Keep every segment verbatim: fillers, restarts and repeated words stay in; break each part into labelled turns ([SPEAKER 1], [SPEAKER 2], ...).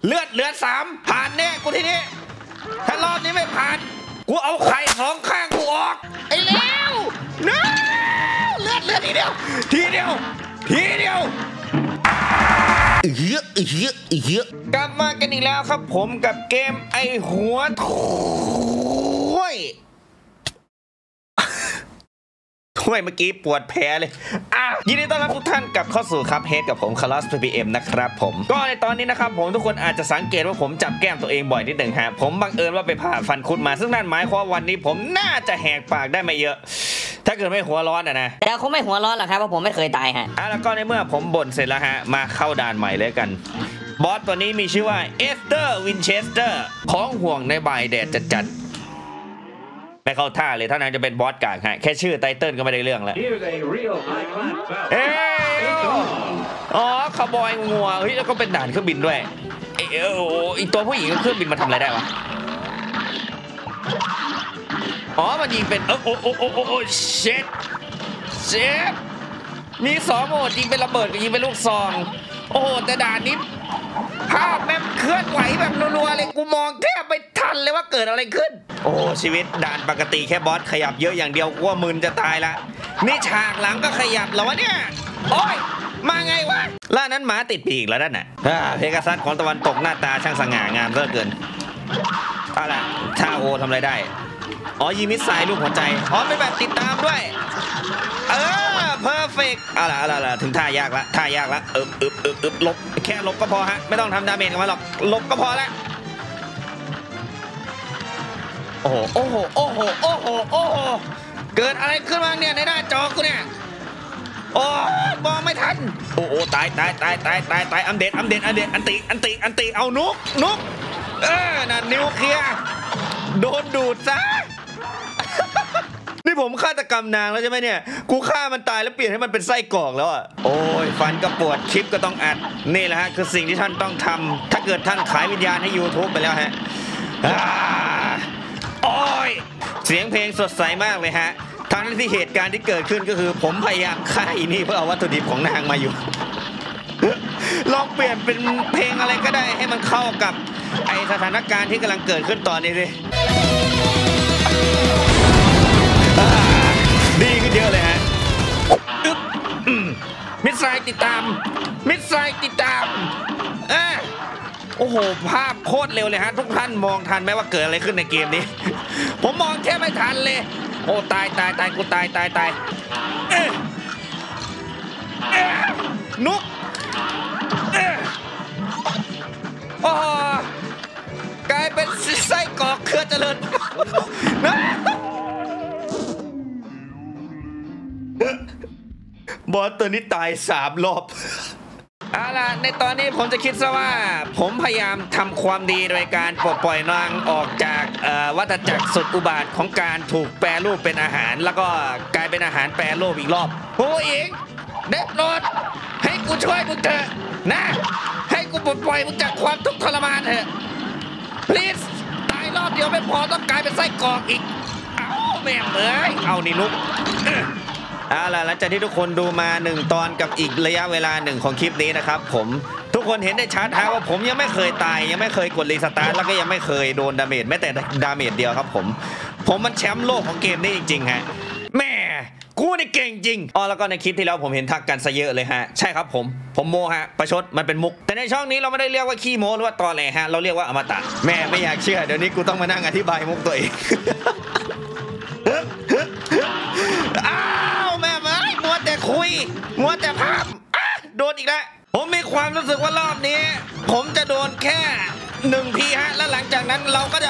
[SPEAKER 1] เลือดเหลือสามผ่านแน่กูทีนี้ถ้ารอบนี้ไม่ผ่านกูเอาไข่สองข้างกูออกไอ้แล้วเนื้อเลือดเลือดทีเดียวทีเดียวทีเดียวเยอะเยอะเยอะกลับมากันอีกแล้วครับผมกับเกมไอหัวถ้วยถ้วยเมื่อกี้ปวดแผลเลยอ่ะยินดีต้อนรับทุกท่านกลับเข้าสู่ครับเฮดกับผมคาร์ลอส พี พี เอ็ม นะครับผมก็ในตอนนี้นะครับผมทุกคนอาจจะสังเกตว่าผมจับแก้มตัวเองบ่อยนิดหนึ่งฮะผมบังเอิญว่าไปผ่าฟันคุดมาซึ่งนั่นหมายความว่าวันนี้ผมน่าจะแหกปากได้ไม่เยอะถ้าเกิดไม่หัวร้อนอะนะ
[SPEAKER 2] แต่เขาไม่หัวร้อนหรอกครับเพราะผมไม่เคยตายฮะ
[SPEAKER 1] อ่ะแล้วก็ในเมื่อผมบ่นเสร็จแล้วฮะมาเข้าด่านใหม่เลยกันบอสตัวนี้มีชื่อว่าเอสเตอร์วินเชสเตอร์ของห่วงในบ่ายแดดจัดๆไม่เข้าท่าเลยถ้านางจะเป็นบอสกากฮะแค่ชื่อไตเติ้ลก็ไม่ได้เรื่องแล้วเอ้อ๋อคาร์บอยงัวเฮ้ยแล้วก็เป็นด่านเครื่องบินด้วยเอ้โอ้อีตัวผู้หญิงเครื่องบินมาทำอะไรได้วะอ๋อมันยิงเป็นเออโอ้โอ้โอ้โอ้โอ้เช็ดเช็ดมีสองโหมดยิงเป็นระเบิดกับยิงเป็นลูกซองโอ้โหแต่ด่านนี้ภาพแม่งเคลื่อนไหวแบบรัวๆเลยกูมองแทบไม่ทันเลยว่าเกิดอะไรขึ้นโอ้ชีวิตด่านปกติแค่บอสขยับเยอะอย่างเดียวกูว่ามึนจะตายละนี่ฉากหลังก็ขยับแล้ววะเนี่ยโอ้ยมาไงวะล่านั้นหมาติดปีกแล้วนั่นน่ะเพกาซัสของตะวันตกหน้าตาช่างสง่างามเหลือเกินเอาล่ะท่าโอทำอะไรได้อ๋อยิงมิสไซล์ลูกหัวใจอ๋อเป็นแบบติดตามด้วยเออเพอร์เฟกต์เอาล่ะเอาล่ะถึงท่ายากละท่ายากละอึบอึบอึบอึบลบแค่ลบก็พอฮะไม่ต้องทำดาเมจกันมาหรอกลบก็พอละโอ้โหโอ้โหโอ้โหโอ้โหโอ้โหเกิดอะไรขึ้นบ้างเนี่ยในหน้าจอกูเนี่ยโอ้มองไม่ทันโอ้โหตายตายตายตายตายตายอัมเดตอัมเดตอัมเดตอันติอันติอันติเอานุกนุกเออนั่นนิวเคลียร์โดนดูดซะนี่ผมฆาตกรรมนางแล้วใช่ไหมเนี่ยกูฆ่ามันตายแล้วเปลี่ยนให้มันเป็นไส้กรอกแล้วอ่ะโอ้ยฟันก็ปวดคลิปก็ต้องอัดนี่แหละฮะคือสิ่งที่ท่านต้องทำถ้าเกิดท่านขายวิญญาณให้ YouTube ไปแล้วฮะโอ้ยเสียงเพลงสดใสมากเลยฮะทั้งที่เหตุการณ์ที่เกิดขึ้นก็คือผมพยายามฆ่าอีนี่เพื่อเอาวัตถุดิบของนางมาอยู่ลองเปลี่ยนเป็นเพลงอะไรก็ได้ให้มันเข้ากับไอสถานการณ์ที่กำลังเกิดขึ้นตอนนี้สิดีขึ้นเยอะเลยฮะอึ๊บมิสไซล์ติดตามมิสไซล์ติดตามอ่ะโอ้โหภาพโคตรเร็วเลยฮะทุกท่านมองทันไหมว่าเกิดอะไรขึ้นในเกมนี้ผมมองแค่ไม่ทันเลยโอ้ตายตายตายกูตายตายตายเอ๊ะเอ๊ะนุกเอ๊ะโอ้กลายเป็นไส้กรอกเครือเจริญนะบอสตัวนี้ตายสามรอบเอาล่ะในตอนนี้ผมจะคิดซะว่าผมพยายามทำความดีโดยการปลดปล่อยนางออกจากวัฏจักรสุดอุบาทของการถูกแปรรูปเป็นอาหารแล้วก็กลายเป็นอาหารแปรรูปอีกรอบโอ้ยเด็ดโปรดให้กูช่วยมึงเถอะนะให้กูปลดปล่อยมึงจากความทุกข์ทรมานเถอะ please ตายรอบเดียวไม่พอต้องกลายเป็นไส้กรอกอีกเอ้าแม่เอ้ยเอานี่นุ๊กเอาล่ะหลังจากที่ทุกคนดูมาหนึ่งตอนกับอีกระยะเวลาหนึ่งของคลิปนี้นะครับผมทุกคนเห็นได้ชัดฮะว่าผมยังไม่เคยตายยังไม่เคยกดรีสตาร์ทแล้วก็ยังไม่เคยโดนดาเมจแม้แต่ดาเมจเดียวครับผมผมมันแชมป์โลกของเกมนี้จริงๆฮะแม่กูนี่เก่งจริงอ๋อแล้วก็ในคลิปที่แล้วผมเห็นทักกันซะเยอะเลยฮะใช่ครับผมผมโมฮะประชดมันเป็นมุกแต่ในช่องนี้เราไม่ได้เรียกว่าขี้โมหรือว่าตอแหลฮะเราเรียกว่าอมตะแม่ไม่อยากเชื่อเดี๋ยวนี้กูต้องมานั่งอธิบายมุกตัวเองอ้าวแม่เอ้ยมัวแต่คุยมัวแต่ภาพโดนอีกแล้วผมมีความรู้สึกว่ารอบนี้ผมจะโดนแค่หนึ่งทีฮะแล้วหลังจากนั้นเราก็จะ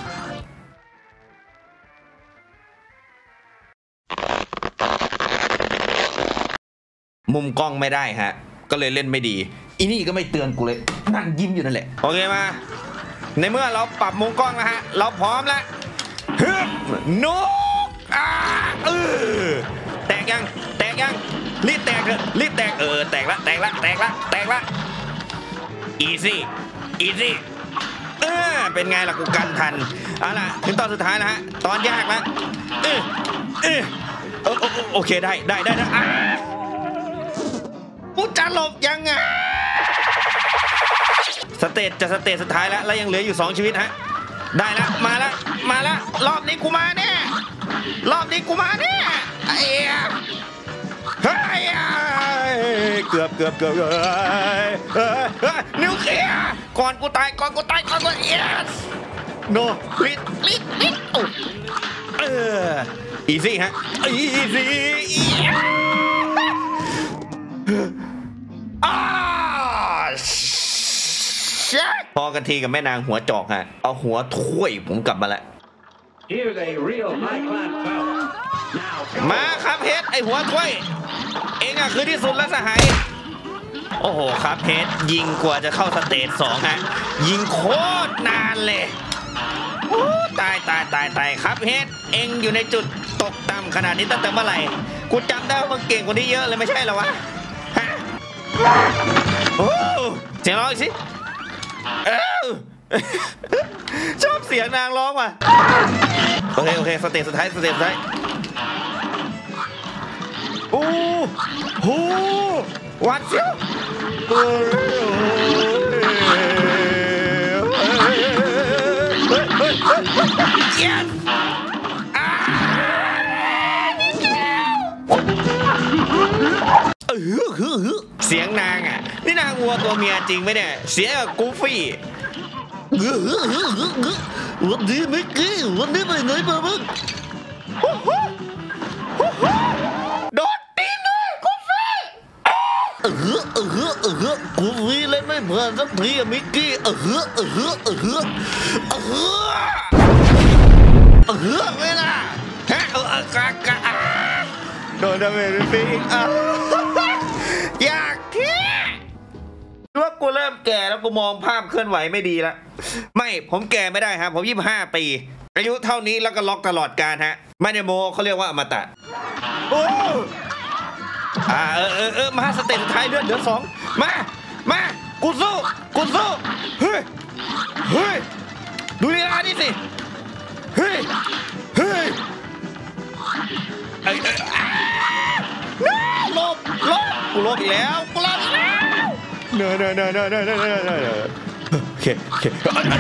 [SPEAKER 1] มุมกล้องไม่ได้ฮะก็เลยเล่นไม่ดีอีนี่ก็ไม่เตือนกูเลยนั่งยิ้มอยู่นั่นแหละโอเคมาในเมื่อเราปรับมุมกล้องแล้วฮะเราพร้อมแล้วฮึบนุกอ่าเออแตกยังแตกยังรีบแตกเถอะรีบแตกเออแตกละแตกละแตกละแตกละอีซี่อีซี่เออเป็นไงล่ะกูกันทันเอาล่ะถึงตอนสุดท้ายแล้วฮะตอนยากแล้วเออเออโอเคได้ได้ได้นะกูจะหลบยังไงสเตจจะสเตจสุดท้ายแล้วแล้วยังเหลืออยู่สองชีวิตฮะได้แล้วมาแล้วมาแล้วรอบนี้กูมาแน่รอบนี้กูมาแน่ไอ้เฮ้ยเกือบเกือบเกือบนิวเคลียร์ก่อนกูตายก่อนกูตายก่อนกูเอสโนลิดลิดลิดโอ้เอออีซี่ฮะอีซี่อ้าพอกันทีกับแม่นางหัวจอกฮะเอาหัวถ้วยผมกลับมาแล้วมาครับเพชรไอหัวถ้วยเองอะคือที่สุดแล้วสหายโอ้โหครับเพชรยิงกว่าจะเข้าสเตจสองฮะยิงโคตรนานเลยตายตายตายตายครับเพชรเองอยู่ในจุดตกต่ำขนาดนี้ตั้งแต่เมื่อไหร่กูจำได้ว่ามึงเก่งกว่านี้เยอะเลยไม่ใช่เหรอวะโอ้เสียงร้องอีกสิชอบเสียงนางร้องว่ะโอเคโอเคสเตจสุดท้ายสเตจสุดท้ายโอ้โหวัดเชียวเย็นเสียงนางอ่ะนี่นางวัวตัวเมียจริงไหมเนี่ยเสียงกับกูฟี่วันนี้ไม่กี่วันนี้ไปไหนมาบ้างโดดตีนเลยกูฟี่เออเออเออกูฟี่เล่นไม่เหมือนสักทีอะมิกกี้เออเออเออเออเออเออเออไม่ล่ะฮะเออกากาโดนดาเมจไปอีกอ่ะอยากที่ว่ากูเริ่มแก่แล้วกูมองภาพเคลื่อนไหวไม่ดีแล้วไม่ผมแก่ไม่ได้ครับผมยี่สิบห้าปีอายุเท่านี้แล้วก็ล็อกตลอดกาลฮะไม่ได้โมเขาเรียกว่าอมตะโอ้อ่าเออเออเออมาสเตจสุดท้ายเลือดเดือดสองมามากูสู้กูสู้เฮ้ยเฮ้ยดูลีลานี่สิเฮ้ยเฮ้ยไอ้ลบลบกูลบอีกแล้วกูลบอีกแล้วเนอะเนอะเนอะเนอะเนอะเนอะเนอะเนอะโอเคโอเค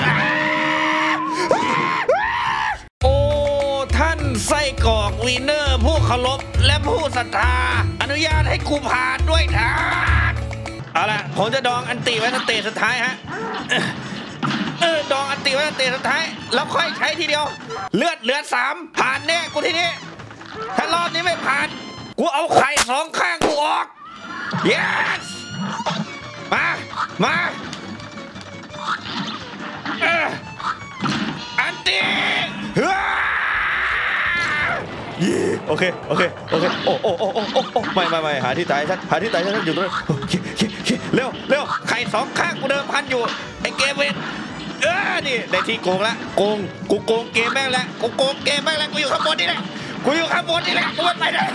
[SPEAKER 1] โอ้ท่านไส้กรอกวีเนอร์ผู้เคารพและผู้ศรัทธาอนุญาตให้กูผ่านด้วยเถิดเอาล่ะผมจะดองอันติไว้สเตจสุดท้ายฮะเออดองอันติไว้สเตจสุดท้ายแล้วค่อยใช้ทีเดียวเลือดเหลือสามผ่านแน่กูทีนี้ถ้ารอบนี้ไม่ผ่านกูเอาไข่สองข้างกูออก yes มามาเอออันตีโอเคโอเคโอเคโอ้โอ้โอ้โอ้โอ้ไม่ไม่ไม่หาที่ตายฉันหาที่ตายฉันอยู่ตรงนั้นเร็วเร็วไข่สองข้างกูเดิมพันอยู่ไอ้เกมเวนเออนี่ได้ที่โกงละโกงกูโกงเกมแม่งแล้วกูโกงเกมแม่งแล้วกูอยู่ข้างบนนี่แหละกูอยู่ข้างบนนี่แหละกูไม่ไปไหน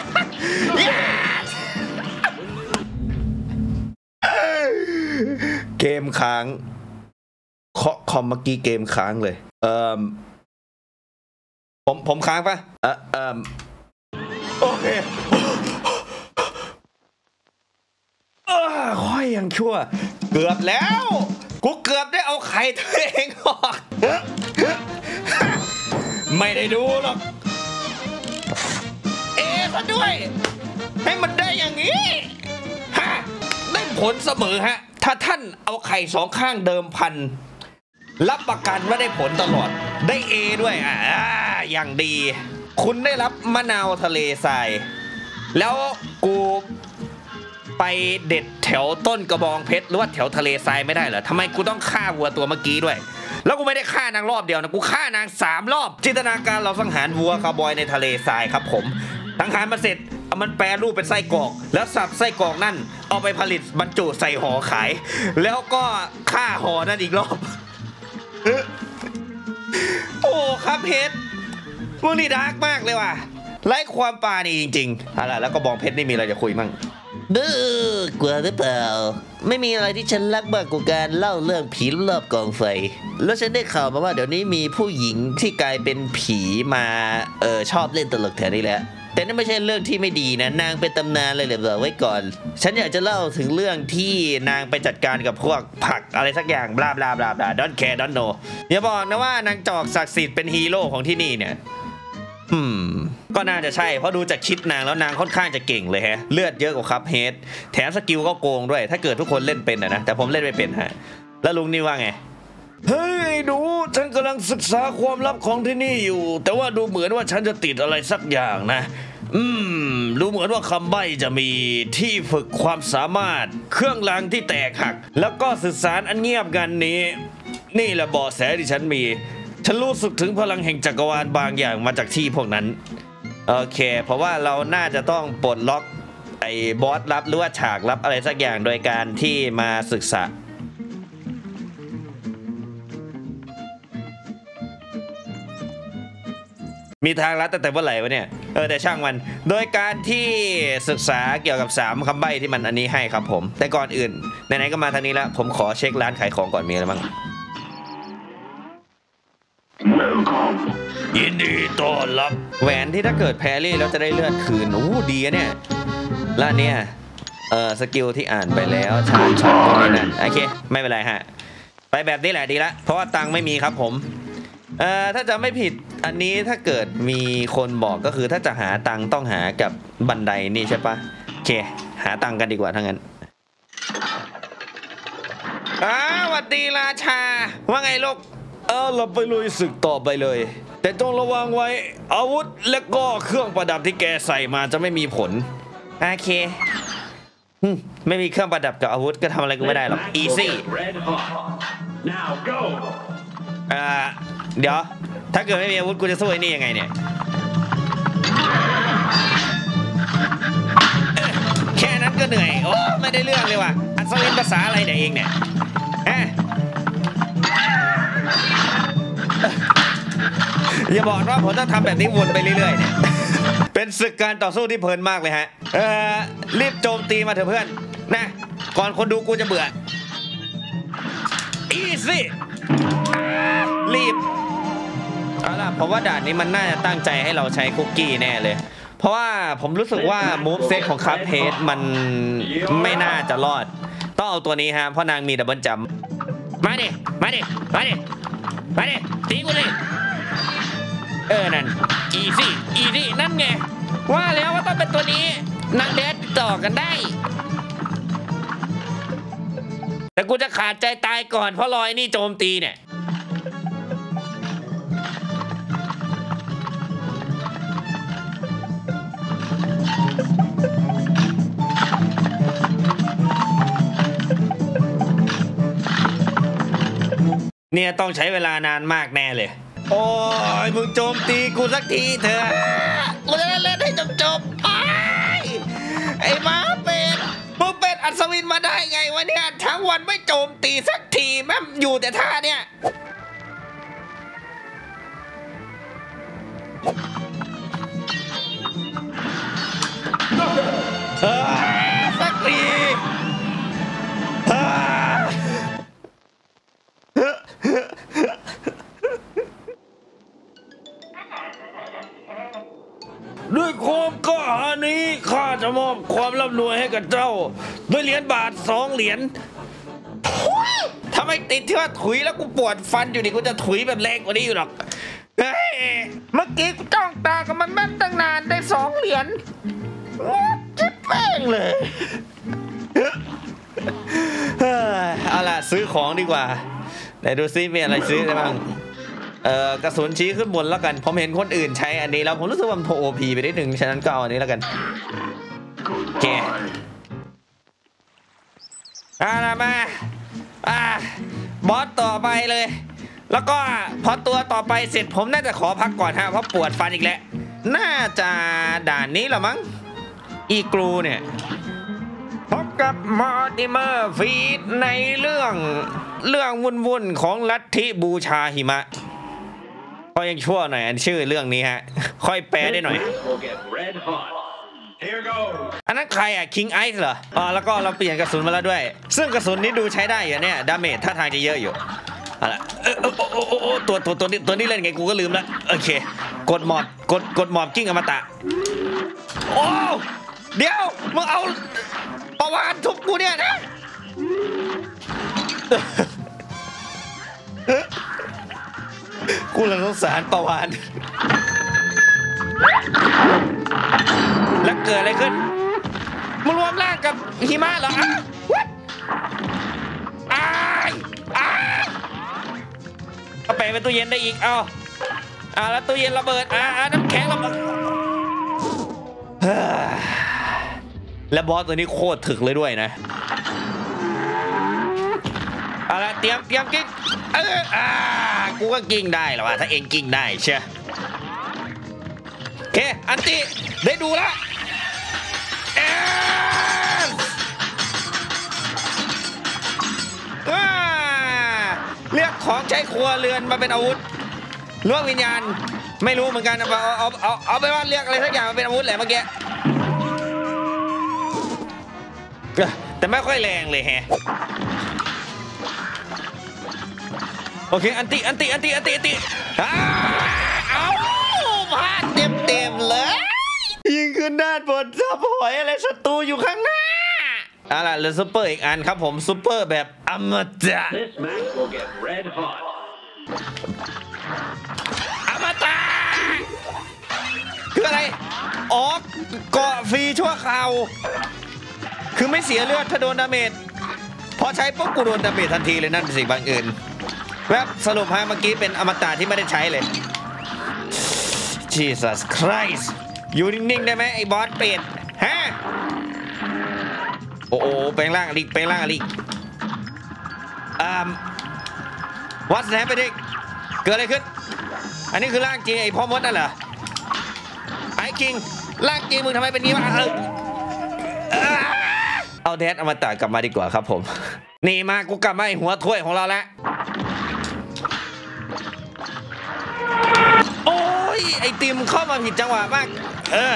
[SPEAKER 1] เกมค้างเคาะคอมเมื่อกี้เกมค้างเลยเอ่อผมผมค้างปะเออเอ่อโอเคเออค่อยยังชั่วเกือบแล้วกูเกือบได้เอาไข่ตัวเองออกไม่ได้ดูหรอกเอซะด้วยให้มันได้อย่างนี้ฮะได้ผลเสมอฮะถ้าท่านเอาไข่สองข้างเดิมพันรับประกันว่าได้ผลตลอดได้เอด้วยอ่าอย่างดีคุณได้รับมะนาวทะเลทรายแล้วกูไปเด็ดแถวต้นกระบองเพชรหรือว่าแถวทะเลทรายไม่ได้เหรอทำไมกูต้องฆ่าวัวตัวเมื่อกี้ด้วยแล้วกูไม่ได้ฆ่านางรอบเดียวนะกูฆ่านางสามรอบจินตนาการเราสังหารวัวคาวบอยในทะเลทรายครับผมสังหารมาเสร็จเอามันแปรรูปเป็นไส้กรอกแล้วสับไส้กรอกนั่นเอาไปผลิตบรรจุใส่ห่อขายแล้วก็ฆ่าห่อนั่นอีกรอบโอ้ครับเพชรพวกนี้ดาร์กมากเลยว่ะไร้ความปาณีจริงๆอะไรแล้วก็บองเพชรนี่มีอะไรจะคุยมั่งดื้อกลัวหรือเปล่าไม่มีอะไรที่ฉันรักมากกว่าการเล่าเรื่องผีรอบกองไฟแล้วฉันได้ข่าวมาว่าเดี๋ยวนี้มีผู้หญิงที่กลายเป็นผีมาเออชอบเล่นตลกแถวนี้แหละแต่นั่นไม่ใช่เรื่องที่ไม่ดีนะนางเป็นตำนานเลยเหรอไว้ก่อนฉันอยากจะเล่าถึงเรื่องที่นางไปจัดการกับพวกผักอะไรสักอย่างบลาบลาบลาบลา don't care don't know อย่าบอกนะว่านางจอกศักดิ์สิทธิ์เป็นฮีโร่ของที่นี่เนี่ยอืมก็น่าจะใช่เพราะดูจากคิดนางแล้วนางค่อนข้างจะเก่งเลยฮะเลือดเยอะกว่าคัพเฮดแถมสกิลก็โกงด้วยถ้าเกิดทุกคนเล่นเป็นนะแต่ผมเล่นไม่เป็นฮะแล้วลุงนี่ว่าไงเฮ้ยดูฉันกำลังศึกษาความลับของที่นี่อยู่แต่ว่าดูเหมือนว่าฉันจะติดอะไรสักอย่างนะอืมดูเหมือนว่าคำใบ้จะมีที่ฝึกความสามารถเครื่องรางที่แตกหักแล้วก็สื่อสารอันเงียบงันนี้นี่แหละเบาะแสที่ฉันมีฉันรู้สึกถึงพลังแห่งจักรวาลบางอย่างมาจากที่พวกนั้นโอเคเพราะว่าเราน่าจะต้องปลดล็อกไอ้บอสลับหรือว่าฉากลับอะไรสักอย่างโดยการที่มาศึกษามีทางลัดแต่เมื่อไหร่วะเนี่ยเออแต่ช่างมันโดยการที่ศึกษาเกี่ยวกับสามคำใบ้ที่มันอันนี้ให้ครับผมแต่ก่อนอื่นไหนๆก็มาทางนี้แล้วผมขอเช็คร้านขายของก่อนมีอะไรบ้างยินดีต้อนรับแหวนที่ถ้าเกิดแพรี่แล้วจะได้เลือดคืนโอ้ดีอะเนี่ยแล้วเนี่ยเออสกิลที่อ่านไปแล้วชาร์จช็อตตรงนี้นั่นโอเคไม่เป็นไรฮะไปแบบนี้แหละดีละเพราะว่าตังค์ไม่มีครับผมเอ่อถ้าจะไม่ผิดอันนี้ถ้าเกิดมีคนบอกก็คือถ้าจะหาตังค์ต้องหากับบันไดนี่ใช่ปะโอเคหาตังค์กันดีกว่าทั้งนั้นอ้าวสวัสดีราชาว่าไงลูกเออเราไปลุยศึกต่อไปเลยแต่ต้องระวังไว้อาวุธและก็เครื่องประดับที่แกใส่มาจะไม่มีผลโอเคไม่มีเครื่องประดับกับอาวุธก็ทำอะไรกูไม่ได้หรอกอีซี่อ่าเดี๋ยวถ้าเกิดไม่มีอาวุธกูจะสู้ไอ้นี่ยังไงเนี่ยแค่นั้นก็เหนื่อยโอ้ไม่ได้เรื่องเลยว่ะอัศวินภาษาอะไรเนี่ยเองเนี่ยฮะอย่าบอกว่าผมต้องทำแบบนี้วนไปเรื่อยๆเนี่ยเป็นศึกการต่อสู้ที่เพลินมากเลยฮะเออรีบโจมตีมาเถอะเพื่อนนะก่อนคนดูกูจะเบื่ออีซี่รีบเอาล่ะผมว่าด่านนี้มันน่าจะตั้งใจให้เราใช้คุกกี้แน่เลยเพราะว่าผมรู้สึกว่ามูฟเซตของคัพเฮดมันไม่น่าจะรอดต้องเอาตัวนี้ฮะเพราะนางมีดับเบิลจัมป์มาดิมาดิมาดิมาดิตีกูเลยเออนั่นอีซี่อีซี่นั่นไงว่าแล้วว่าต้องเป็นตัวนี้นางเดดต่อกันได้แต่กูจะขาดใจตายก่อนเพราะรอยนี่โจมตีเนี่ยเนี่ยต้องใช้เวลานานมากแน่เลยโอ้ยมึงโจมตีกูสักทีเถอะกูจะได้เล่นให้จบๆไอ้ไอ้ม้าเป็ดมึงเป็นอัศวินมาได้ไงวะเนี่ยทั้งวันไม่โจมตีสักทีแม่งอยู่แต่ท่าเนี่ยสักทีด้วยความกล้าหาญนี้ข้าจะมอบความร่ำรวยให้กับเจ้าด้วยเหรียญบาทสองเหรียญทำไมติดที่ว่าถุยแล้วกูปวดฟันอยู่ดิกูจะถุยแบบแรงกว่านี้อยู่หรอกเฮ้ยเมื่อกี้กูจ้องตากับมันแม่นตั้งนานได้สองเหรียญจิ๊บแป้งเลยเอาล่ะซื้อของดีกว่าไหนดูซิมีอะไรซื้อได้บ้างเอ่อกระสุนชี้ขึ้นบนแล้วกันผมเห็นคนอื่นใช้อันนี้แล้วผมรู้สึกว่ามันโอพีไปนิดนึงฉะนั้นก็เอาอันนี้แล้วกันโอเคเอาล่ะมาอ่าบอสต่อไปเลยแล้วก็พอตัวต่อไปเสร็จผมน่าจะขอพักก่อนฮะเพราะปวดฟันอีกแล้วน่าจะด่านนี้หรอมั้งอีกรูเนี่ยพบกับมอร์ติเมอร์ฟีดในเรื่องเรื่องวุ่นๆของลัทธิบูชาหิมะก็ยังชั่วหน่อยอันชื่อเรื่องนี้ฮะค่อยแปลได้หน่อยอันนั้นใครอ่ะคิงไอซ์เหรออ๋อแล้วก็เราเปลี่ยนกระสุนมาแล้วด้วยซึ่งกระสุนนี้ดูใช้ได้อยู่เนี่ยดาเมจท่าทางจะเยอะอยู่อะไรตัวตัวตัวตัวนี้ตัวนี้เล่นไงกูก็ลืมแล้วโอเคกดหมอบกดกดหมอบกิ้งอมตะโอ้เดี๋ยวมึงเอาประวานทุบกูเนี่ยนะกูเลยสงสารประวานแล้วเกิดอะไรขึ้นมึงรวมร่างกับหิมะเหรออ่ะวัดอ้ายอ้ายเอาไปเป็นตู้เย็นได้อีกเอาอ่าแล้วตู้เย็นระเบิดอ่าอ่าน้ำแข็งระเบิดและบอสตัวนี้โคตรถึกเลยด้วยนะเอาละเตรียมเตรียมกิ้งเอออ่ากูก็กิ้งได้หรอวะถ้าเองกิ้งได้เชียโอเคอันติได้ดูแล้วเออเรียกของใช้ครัวเรือนมาเป็นอาวุธล่วงวิญญาณไม่รู้เหมือนกันเอาเอาเอาเอาไปว่าเรียกอะไรสักอย่างมาเป็นอาวุธแหละเมื่อกี้แต่ไม่ค่อยแรงเลยแฮะโอเคอันติอันติอันติอันติอันติเอาพลาดเต็มเต็มเลยยิงขึ้นด้านบนซับหอยอะไรศัตรูอยู่ข้างหน้าเอาล่ะเหลือซุปเปอร์อีกอันครับผมซุปเปอร์แบบอมตะอมตะคืออะไรอ๋อเกาะฟรีชั่วคราวคือไม่เสียเลือดถ้าโดนดาเมจพอใช้ปุ๊บกูโดนดาเมจทันทีเลยนั่นเป็นสิ่งบังเอิญแวบสรุปฮะเมื่อกี้เป็นอมตะที่ไม่ได้ใช้เลย Jesus Christ อยู่นิ่งๆได้ไหมไอ้บอสเป็ดฮะโอ้โหแปลงร่างอะไรแปลงร่างอะไรอ่าวัดแสนไปดิเกิดอะไรขึ้นอันนี้คือร่างจริงไอ้พ่อมดนั่นเหรอไอ้คิงร่างจริงมึงทำไมเป็นงี้วะเออเอาแดดอมตะกลับมาดีกว่าครับผมนี่มากูกลับมาไอ้หัวถ้วยของเราแล้วโอ้ยไอติมเข้ามาผิดจังหวะมากเออ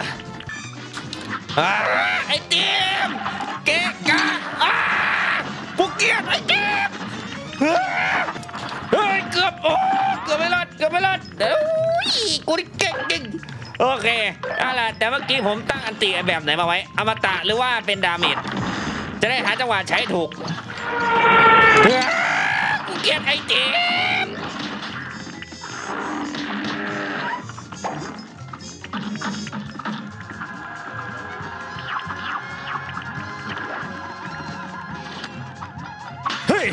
[SPEAKER 1] ไอติมเกะกะกูเกลียดไอติมเฮ้ยเกือบโอ้เกือบไม่รอดเกือบไม่รอดเดี๋ยวกูนี่เก่งจริงโอเคเอาล่ะแต่เมื่อกี้ผมตั้งอันติแบบไหนมาไว้อมตะหรือว่าเป็นดาเมจจะได้หาจังหวะใช้ถูกกูเกลียดไอติมเฮ้ย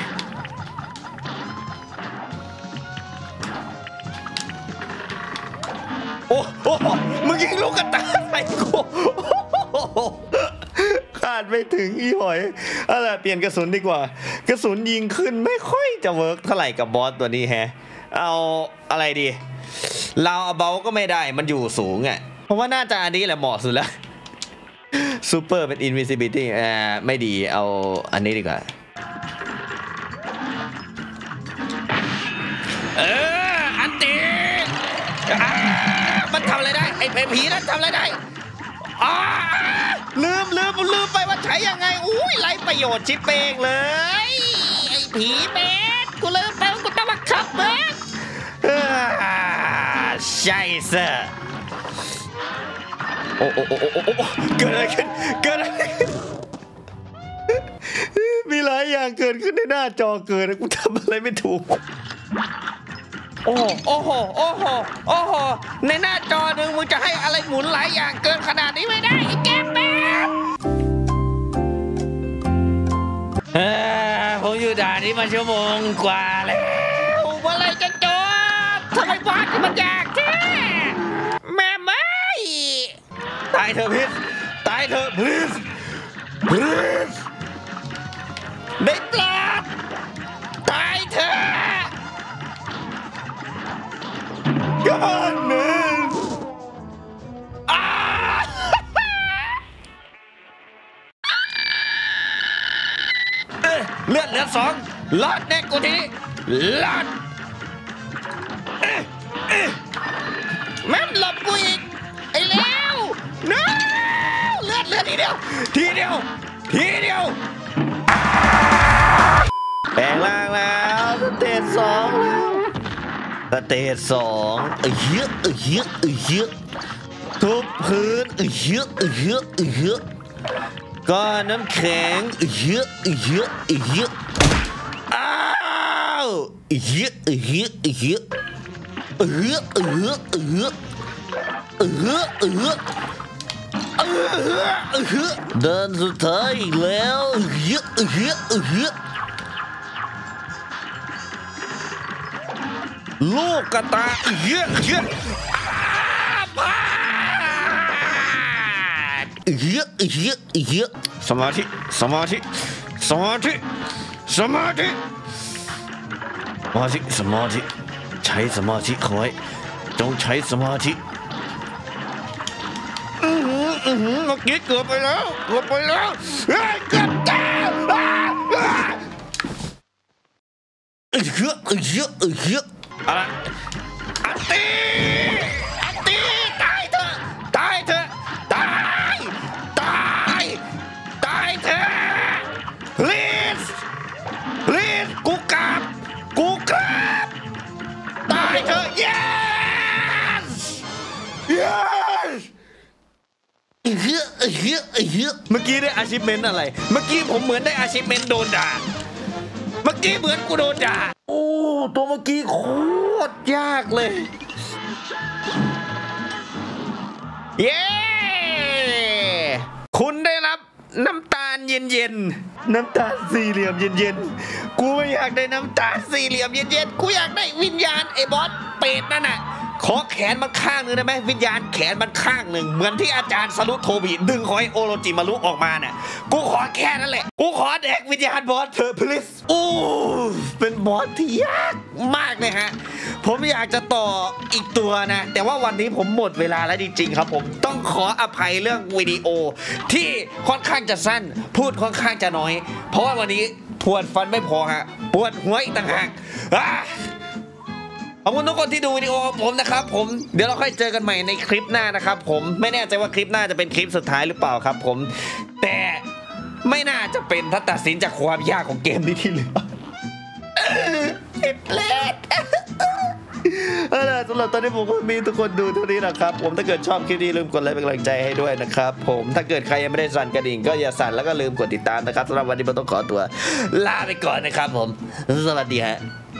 [SPEAKER 1] โอ้โหมึงยิงลูกกระตาใส่กูคาดไม่ถึงอีหอยอะไรเปลี่ยนกระสุนดีกว่ากระสุนยิงขึ้นไม่ค่อยจะเวิร์กเท่าไหร่กับบอสตัวนี้แฮะเอาอะไรดีเราเอาเบาก็ไม่ได้มันอยู่สูงอ่ะเพราะว่าน่าจะอันนี้แหละเหมาะสุดแล้วซูเปอร์เป็น invisibility อ่าไม่ดีเอาอันนี้ดีกว่าเอออันตีมันทำอะไรได้ไอ้ผีนั่นทำอะไรได้อ๋อลืมลืมลืมไปว่าใช้ยังไงอุ้ยไรประโยชน์ชิปเองเลยไอ้ผีเบ็ดกูลืมไปว่ากูต้องมาขับเบ็ดใช่เสอโอ้โอ้โอ้โอ้โอ้เกิดอะไรขึ้นเกิดอะไรขึ้นมีหลายอย่างเกิดขึ้นในหน้าจอเกิดกูทำอะไรไม่ถูกโอ้โอ้โหโอ้โหโอ้โหในหน้าจอหนึ่งมึงจะให้อะไรหมุนหลายอย่างเกินขนาดนี้ไม่ได้ไอ้แกแป๊บเออผมอยู่ด่านนี้มาชั่วโมงกว่าแล้วเมื่อไรจะจบทำไมบอสมันยากแท้แม่ไม่ตายเถอะพิษตายเถอะพิษพิษได้ปลอดตายเถอะก็มันนึงเลือดเหลือสองลอดแน่กูทีลอดแม่งหลบกูอีกไอ้เลวน้าเลือดเลือดทีเดียวทีเดียวทีเดียวแปลงร่างแล้วสเตจสองแล้วสเตจสองเอ้ยเฮ้ยเอ้ยเฮ้ยเอ้ยเฮ้ยทุบพื้นเอ้ยเฮ้ยเอ้ยเฮ้ยเอ้ยเฮ้ยก้อนน้ำแข็งเอ้ยเฮ้ยเอ้ยเฮ้ยเอ้ยเฮ้ยอ้าวเอ้ยเฮ้ยเอ้ยเฮ้ยเอ้ยเฮ้ยเอ้ยเอ้ยเอ้ยเอ้ยเอ้ยเอ้ยเอ้ยเอ้ยเดินสุดท้ายอีกแล้วเอ้ยเอ้ยเอ้ยเอ้ยลูกกระตาเยอะเยอะพาดเยอะเยอะเยอะสมาธิสมาธิสมาธิสมาธิสมาธิสมาธิใช้สมาธิคอยจงใช้สมาธิอือหืออือหือเมื่อกี้เกือบไปแล้วเกือบไปแล้วเฮ้ยเกือบตายเยอะเยอะเยอะอะไรอันตีอันตีตายเถอะตายเถอะตายตายตายเถอะลีสลีสกูกลับกูกลับตายเถอะ yes yes เฮ้ยเฮ้ยเฮ้ยเมื่อกี้ได้ achievement อะไรเมื่อกี้ผมเหมือนได้ achievement โดนด่าเมื่อกี้เหมือนกูโดนด่าโอ้ตัวเมื่อกี้โคตรยากเลยเย้คุณได้รับน้ำตาลเย็นๆน้ำตาลสี่เหลี่ยมเย็นๆกูไม่อยากได้น้ำตาลสี่เหลี่ยมเย็นๆกูอยากได้วิญญาณไอ้บอสเป็ดนั่นน่ะขอแขนมันข้างหนึ่งได้ไหมวิญญาณแขนมันข้างหนึ่งเหมือนที่อาจารย์สรุปโทบีดึงหอยโอโรจิมารุออกมาเนี่ยกูขอแค่นั้นแหละกูขอแดกวิญญาณบอสเธอ please โอ้เป็นบอสที่ยากมากเลยฮะผมอยากจะต่ออีกตัวนะแต่ว่าวันนี้ผมหมดเวลาแล้วจริงๆครับผมต้องขออภัยเรื่องวิดีโอที่ค่อนข้างจะสั้นพูดค่อนข้างจะน้อยเพราะว่าวันนี้ปวดฟันไม่พอฮะปวดหัวอีกต่างหากขอบคุณทุกคนที่ดูวิดีโอของผมนะครับผมเดี๋ยวเราค่อยเจอกันใหม่ในคลิปหน้านะครับผมไม่แน่ใจว่าคลิปหน้าจะเป็นคลิปสุดท้ายหรือเปล่าครับผมแต่ไม่น่าจะเป็นถ้าตัดสินจากความยากของเกมนี้ที่เหลือผิดเลดเอาล่ะสำหรับตอนนี้ผมก็มีทุกคนดูเท่านี้นะครับผมถ้าเกิดชอบคลิปนี้ลืมกดไลค์เป็นกำลังใจให้ด้วยนะครับผมถ้าเกิดใครยังไม่ได้สั่นกระดิ่งก็อย่าสั่นแล้วก็ลืมกดติดตามนะครับสำหรับวันนี้ผมต้องขอตัวลาไปก่อนนะครับผมสวัสดีฮะ